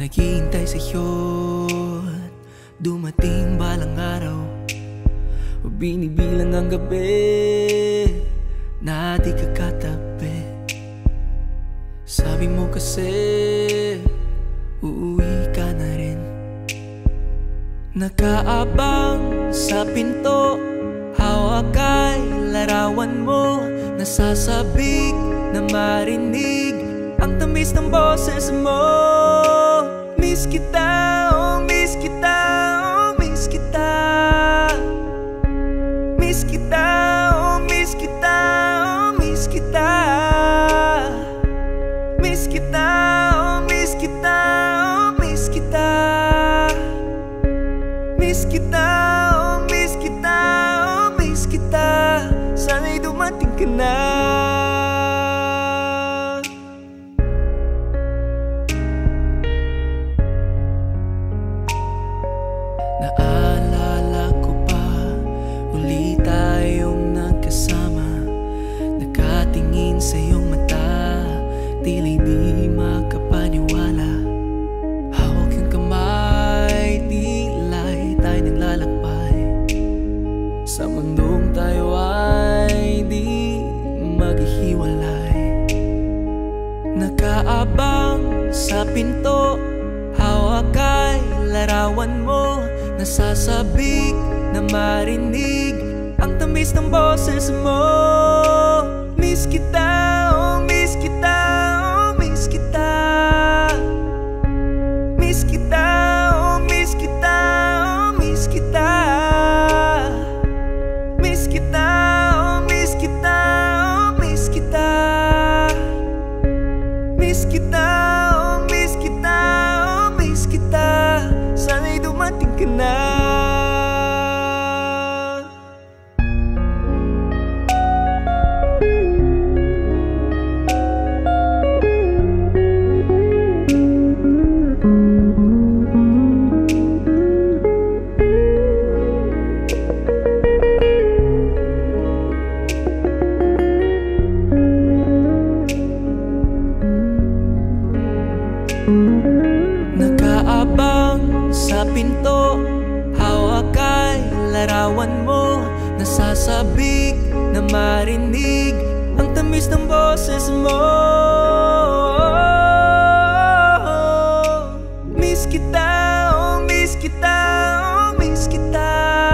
Naghihintay sa'yo't dumating balang araw, o binibilang ang gabi na di ka katabi. Sabi mo kasi uuwi ka na rin. Nakaabang sa pinto, hawak ay larawan mo. Nasasabik na marinig ang tamis ng boses mo. Miss kita, oh miss kita, oh miss kita. Miss kita, oh miss kita, oh miss kita. Miss kita, oh miss kita, oh miss kita. Miss kita, oh miss kita, oh miss kita. Sana'y dumating ka na. Naalala ko pa, uli tayong nagkasama. Nakatingin sa iyong mata, tila di makapaniwala. Hawak yung kamay, tila'y tayo naglalakbay sa mundong tayo ay di maghihiwalay. Nakaabang sa pinto, hawak ay larawan mo. Nasasabik na marinig ang tamis ng boses mo. Miss kita, oh miss kita, oh miss kita. Miss kita, oh miss kita, oh miss kita. Miss kita, oh miss kita, oh miss kita. Miss kita, oh miss kita, oh miss kita. Sana'y dumating ka na. Nakaabang sa pinto, hawak ay larawan mo. Nasasabik na marinig ang tamis ng boses mo. Miss kita, oh miss kita, oh miss kita.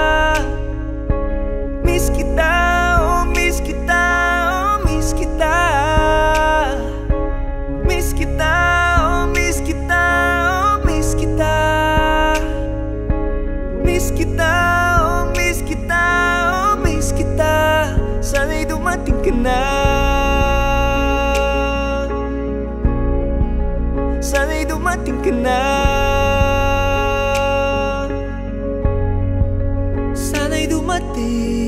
Miss kita, oh miss kita, oh miss kita. Miss kita, oh miss kita, oh miss kita. Miss kita, oh miss kita, oh miss kita. Sana'y dumating ka na. Sana'y dumating ka na. Sana'y dumating.